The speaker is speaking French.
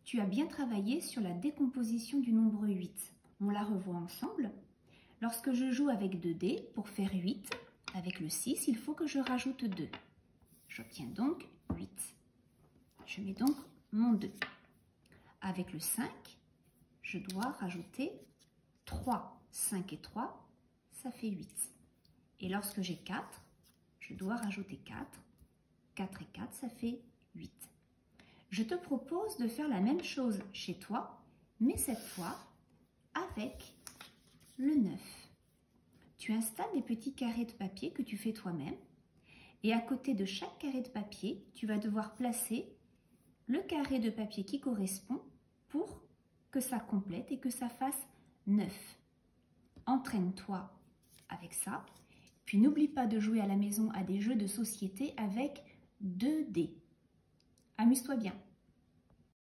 tu as bien travaillé sur la décomposition du nombre 8. On la revoit ensemble. Lorsque je joue avec 2 dés, pour faire 8, avec le 6, il faut que je rajoute 2. J'obtiens donc 8. Je mets donc mon 2. Avec le 5, je dois rajouter 3. 5 et 3, ça fait 8. Et lorsque j'ai 4, je dois rajouter 4. 4 et 4, ça fait 8. Je te propose de faire la même chose chez toi, mais cette fois avec le 9. Tu installes des petits carrés de papier que tu fais toi-même. Et à côté de chaque carré de papier, tu vas devoir placer le carré de papier qui correspond pour que ça complète et que ça fasse 9. Entraîne-toi avec ça. Puis n'oublie pas de jouer à la maison à des jeux de société avec 2 dés. Amuse-toi bien.